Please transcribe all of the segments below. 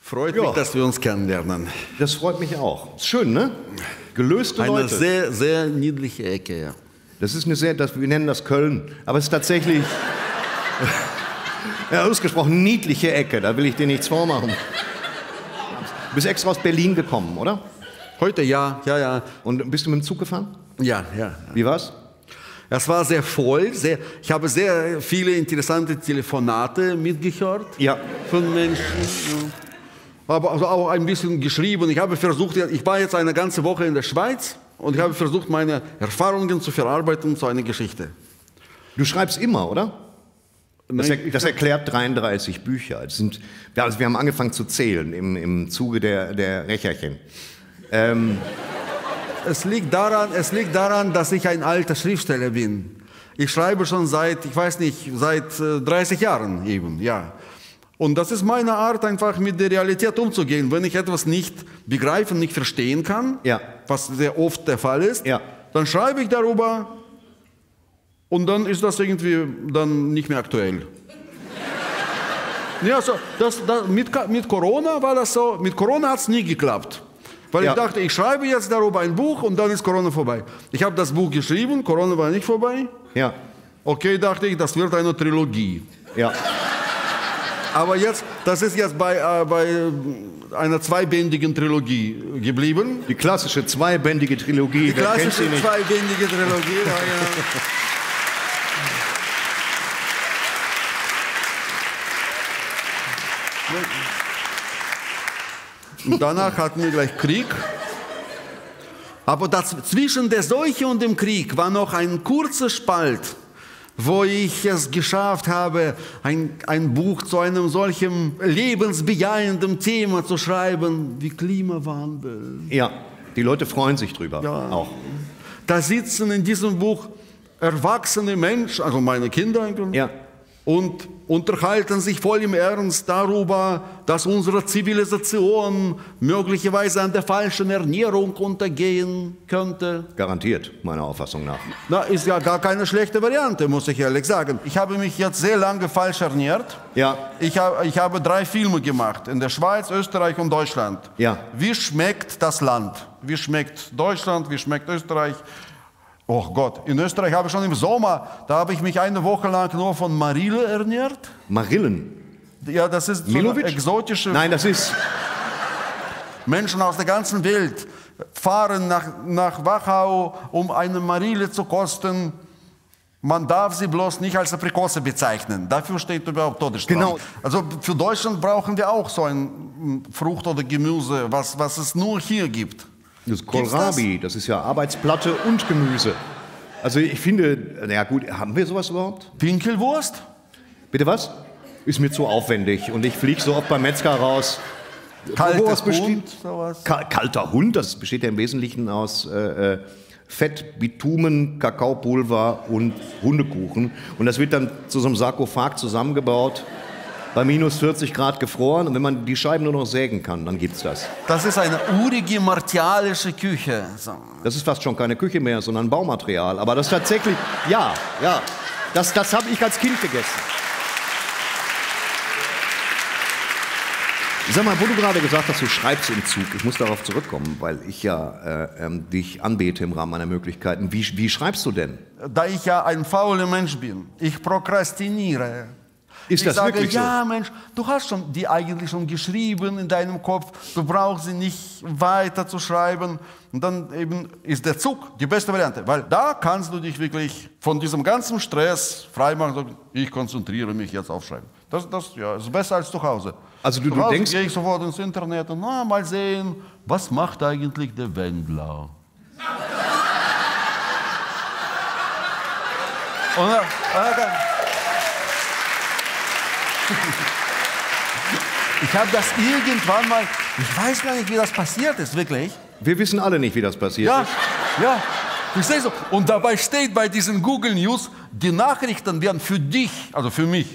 Freut mich, dass wir uns kennenlernen. Das freut mich auch. Ist schön, ne? Gelöste Leute. Eine sehr, sehr niedliche Ecke, ja. Das ist eine sehr, wir nennen das Köln, aber es ist tatsächlich, ja, ausgesprochen niedliche Ecke, da will ich dir nichts vormachen. Du bist extra aus Berlin gekommen, oder? Heute ja. Und bist du mit dem Zug gefahren? Ja. Wie war's? Es war sehr voll, ich habe sehr viele interessante Telefonate mitgehört von Menschen. Aber also auch ein bisschen geschrieben. Ich war jetzt eine ganze Woche in der Schweiz und ich habe versucht, meine Erfahrungen zu verarbeiten zu einer Geschichte. Du schreibst immer, oder? Das erklärt 33 Bücher. Wir haben angefangen zu zählen im Zuge der Recherchen. Es liegt daran, dass ich ein alter Schriftsteller bin. Ich schreibe schon seit 30 Jahren eben, ja. Und das ist meine Art, einfach mit der Realität umzugehen. Wenn ich etwas nicht begreifen, nicht verstehen kann, was sehr oft der Fall ist, dann schreibe ich darüber und dann ist das irgendwie dann nicht mehr aktuell. Ja, so, mit Corona war das so, mit Corona hat es nie geklappt. Weil ich dachte, ich schreibe jetzt darüber ein Buch und dann ist Corona vorbei. Ich habe das Buch geschrieben, Corona war nicht vorbei. Ja. Okay, dachte ich, das wird eine Trilogie. Ja. Aber das ist jetzt bei einer zweibändigen Trilogie geblieben. Die klassische zweibändige Trilogie. Die klassische zweibändige Trilogie, Und danach hatten wir gleich Krieg. Aber zwischen der Seuche und dem Krieg war noch ein kurzer Spalt, wo ich es geschafft habe, ein Buch zu einem solchen lebensbejahenden Thema zu schreiben wie Klimawandel. Ja, die Leute freuen sich drüber auch. Da sitzen in diesem Buch erwachsene Menschen, also meine Kinder, und unterhalten sich voll im Ernst darüber, dass unsere Zivilisation möglicherweise an der falschen Ernährung untergehen könnte. Garantiert, meiner Auffassung nach. Na, ist ja gar keine schlechte Variante, muss ich ehrlich sagen. Ich habe mich jetzt sehr lange falsch ernährt. Ja. Ich habe 3 Filme gemacht, in der Schweiz, Österreich und Deutschland. Ja. Wie schmeckt das Land? Wie schmeckt Deutschland? Wie schmeckt Österreich? Oh Gott, in Österreich habe ich schon im Sommer, da habe ich mich eine Woche lang nur von Marille ernährt. Marillen? Ja, das ist so eine exotische... Nein, das ist... Menschen aus der ganzen Welt fahren nach Wachau, um eine Marille zu kosten. Man darf sie bloß nicht als Aprikose bezeichnen. Dafür steht überhaupt Todesstrafe. Genau. Also für Deutschland brauchen wir auch so ein Frucht oder Gemüse, was es nur hier gibt. Das Kohlrabi, das ist ja Arbeitsplatte und Gemüse. Also ich finde, na gut, haben wir sowas überhaupt? Pinkelwurst? Bitte was? Ist mir zu aufwendig und ich fliege so oft beim Metzger raus. Kalter Hund, sowas? Kalter Hund, das besteht ja im Wesentlichen aus Fett, Bitumen, Kakaopulver und Hundekuchen. Und das wird dann zu so einem Sarkophag zusammengebaut, bei minus 40 Grad gefroren. Und wenn man die Scheiben nur noch sägen kann, dann gibt's das. Das ist eine urige martialische Küche. So. Das ist fast schon keine Küche mehr, sondern Baumaterial. Aber das tatsächlich, das habe ich als Kind gegessen. Sag mal, wo du gerade gesagt hast, du schreibst im Zug. Ich muss darauf zurückkommen, weil ich ja dich anbete im Rahmen meiner Möglichkeiten. Wie schreibst du denn? Da ich ja ein fauler Mensch bin, ich prokrastiniere. Ist das wirklich so? Ja, Mensch, du hast die eigentlich schon geschrieben in deinem Kopf, du brauchst sie nicht weiter zu schreiben. Und dann eben ist der Zug die beste Variante, weil da kannst du dich wirklich von diesem ganzen Stress freimachen. So, ich konzentriere mich jetzt auf Schreiben. Das ist besser als zu Hause. Also du denkst... gehe ich sofort ins Internet und mal sehen, was macht eigentlich der Wendler? Und ich habe das irgendwann mal, ich weiß gar nicht, wie das passiert ist, wirklich. Wir wissen alle nicht, wie das passiert ist. Ja, verstehst du? Und dabei steht bei diesen Google News, die Nachrichten werden für dich, also für mich,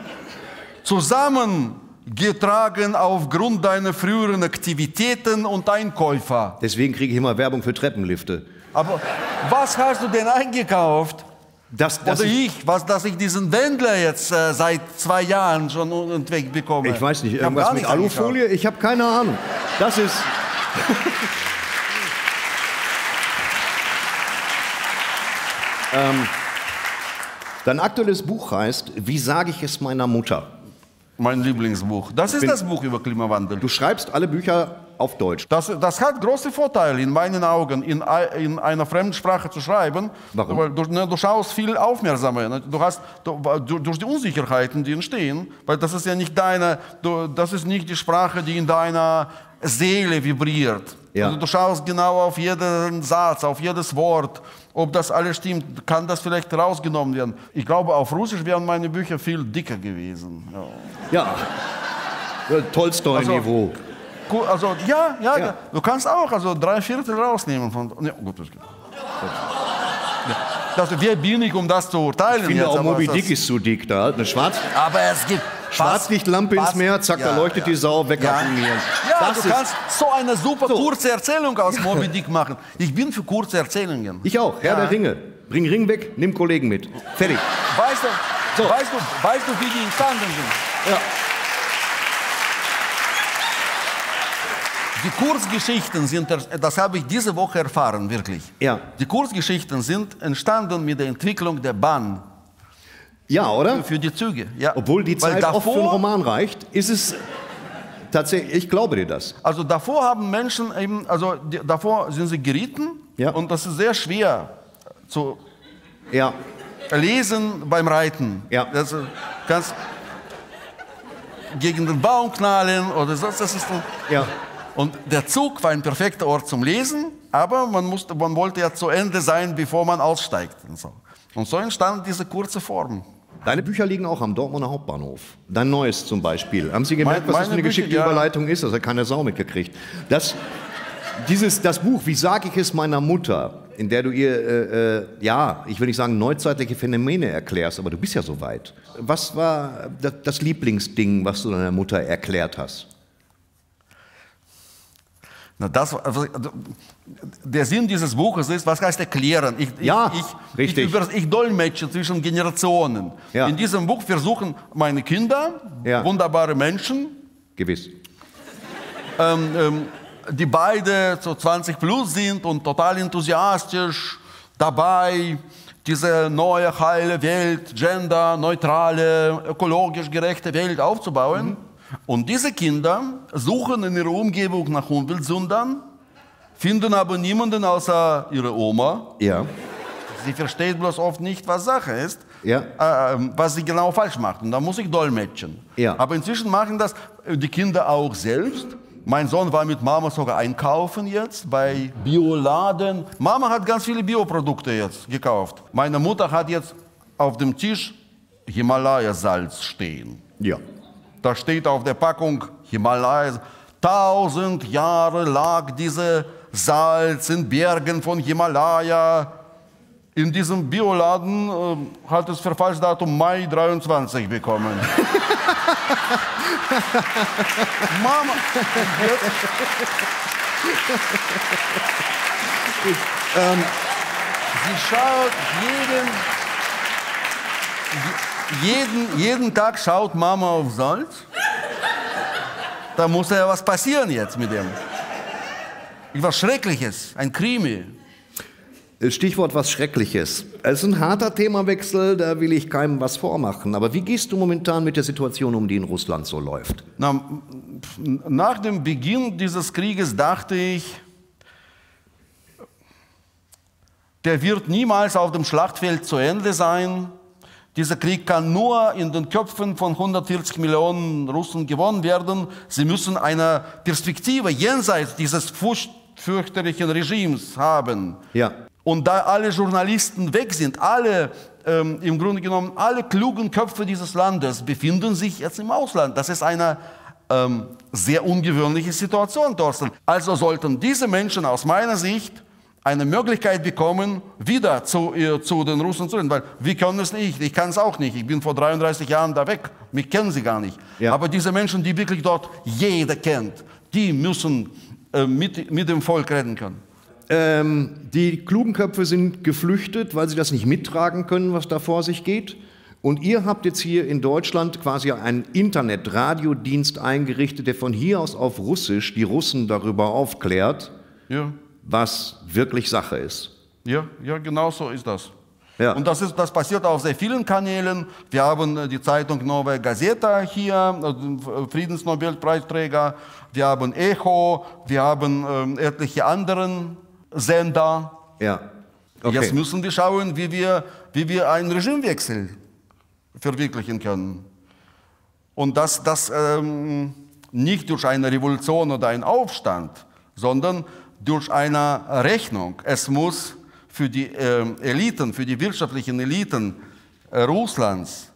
zusammengetragen aufgrund deiner früheren Aktivitäten und Einkäufer. Deswegen kriege ich immer Werbung für Treppenlifte. Aber was hast du denn eingekauft? Dass ich diesen Wendler jetzt seit 2 Jahren schon unterwegs bekomme. Ich weiß nicht, irgendwas mit Alufolie? Ich habe keine Ahnung. Das ist... Dein aktuelles Buch heißt Wie sage ich es meiner Mutter? Mein Lieblingsbuch. Das ist das Buch über Klimawandel. Du schreibst alle Bücher auf Deutsch. Das hat große Vorteile in meinen Augen, in einer Fremdsprache zu schreiben. Warum? Weil du schaust viel aufmerksamer. Durch die Unsicherheiten, die entstehen, weil das ist ja nicht das ist nicht die Sprache, die in deiner Seele vibriert. Ja. Also du schaust genau auf jeden Satz, auf jedes Wort, ob das alles stimmt, kann das vielleicht rausgenommen werden. Ich glaube, auf Russisch wären meine Bücher viel dicker gewesen. Ja, Tolstoi-Niveau. Also, ja. Du kannst auch 3/4 rausnehmen. Ja, gut, das geht. Wer bin ich, um das zu urteilen? Ich finde auch Moby Dick ist zu dick. Da halt eine aber es gibt Schwarzlichtlampe ins Meer, zack, da leuchtet die Sau, wegaffinieren. Ja, du kannst so eine super kurze Erzählung aus Moby Dick machen. Ich bin für kurze Erzählungen. Ich auch, Herr der Ringe. Bring Ring weg, nimm Kollegen mit. Fertig. Weißt du, wie die entstanden sind? Ja. Die Kurzgeschichten sind, das habe ich diese Woche erfahren, wirklich. Ja. Die Kurzgeschichten sind entstanden mit der Entwicklung der Bahn. Ja, oder? Für die Züge, ja. Obwohl die Zeit oft für einen Roman reicht, ist es tatsächlich, ich glaube dir das. Also davor haben Menschen eben, davor sind sie geritten und das ist sehr schwer zu lesen beim Reiten. Ja. Das kannst gegen den Baum knallen oder sonst, das ist so. Ja. Und der Zug war ein perfekter Ort zum Lesen, aber man wollte ja zu Ende sein, bevor man aussteigt. Und so entstand diese kurze Form. Deine Bücher liegen auch am Dortmunder Hauptbahnhof. Dein neues zum Beispiel. Haben Sie gemerkt, was das für eine geschickte Überleitung ist? Das hat keine Sau mitgekriegt. Das Buch, Wie sage ich es meiner Mutter, in der du ihr, ich will nicht sagen neuzeitliche Phänomene erklärst, aber du bist ja so weit. Was war das Lieblingsding, was du deiner Mutter erklärt hast? Der Sinn dieses Buches ist, was heißt erklären? Richtig. Ich dolmetsche zwischen Generationen. Ja. In diesem Buch versuchen meine Kinder, wunderbare Menschen, gewiss, die beide so 20 plus sind und total enthusiastisch dabei, diese neue, heile Welt, genderneutrale, ökologisch gerechte Welt aufzubauen. Und diese Kinder suchen in ihrer Umgebung nach Umweltsündern, finden aber niemanden außer ihrer Oma. Ja. Sie versteht bloß oft nicht, was Sache ist, ja. Was sie genau falsch macht. Und da muss ich dolmetschen. Ja. Aber inzwischen machen das die Kinder auch selbst. Mein Sohn war mit Mama sogar einkaufen jetzt bei Bioladen. Mama hat ganz viele Bioprodukte jetzt gekauft. Meine Mutter hat jetzt auf dem Tisch Himalaya-Salz stehen. Ja. Da steht auf der Packung Himalaya. 1000 Jahre lag diese Salz in Bergen von Himalaya. In diesem Bioladen hat es Verfallsdatum Mai 23 bekommen. Mama. Sie schaut jeden Tag schaut Mama auf Salz. Da muss ja was passieren jetzt mit dem. Was Schreckliches, ein Krimi. Stichwort was Schreckliches. Es ist ein harter Themawechsel, da will ich keinem was vormachen. Aber wie gehst du momentan mit der Situation um, die in Russland so läuft? Nach dem Beginn dieses Krieges dachte ich, der wird niemals auf dem Schlachtfeld zu Ende sein. Dieser Krieg kann nur in den Köpfen von 140 Millionen Russen gewonnen werden. Sie müssen eine Perspektive jenseits dieses fürchterlichen Regimes haben. Ja. Und da alle Journalisten weg sind, im Grunde genommen alle klugen Köpfe dieses Landes befinden sich jetzt im Ausland. Das ist eine sehr ungewöhnliche Situation, Thorsten. Also sollten diese Menschen aus meiner Sicht eine Möglichkeit bekommen, wieder zu den Russen zu gehen, weil wir können es nicht, ich kann es auch nicht. Ich bin vor 33 Jahren da weg, mich kennen sie gar nicht. Ja. Aber diese Menschen, die wirklich dort jeder kennt, die müssen mit dem Volk reden können. Die klugen Köpfe sind geflüchtet, weil sie das nicht mittragen können, was da vor sich geht. Und ihr habt jetzt hier in Deutschland quasi einen Internet-Radiodienst eingerichtet, der von hier aus auf Russisch die Russen darüber aufklärt, Ja. was wirklich Sache ist. Ja, genau so ist das. Ja. Und das passiert auf sehr vielen Kanälen. Wir haben die Zeitung Novaya Gazeta hier, Friedensnobelpreisträger. Wir haben Echo, wir haben etliche anderen Sender. Ja. Okay. Jetzt müssen wir schauen, wie wir einen Regimewechsel verwirklichen können. Und das nicht durch eine Revolution oder einen Aufstand, sondern durch eine Rechnung. Es muss für die Eliten, für die wirtschaftlichen Eliten Russlands,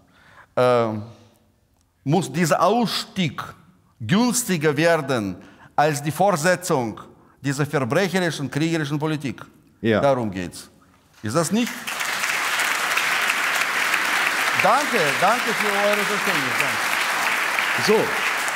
muss dieser Ausstieg günstiger werden als die Fortsetzung dieser verbrecherischen, kriegerischen Politik. Ja. Darum geht's. Ist das nicht? Danke für eure Verständnis. Danke. So.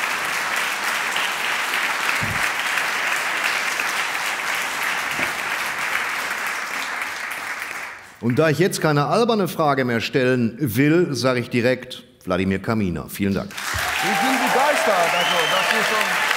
Und da ich jetzt keine alberne Frage mehr stellen will, sage ich direkt Wladimir Kaminer. Vielen Dank. Ich bin begeistert. Also, das ist schon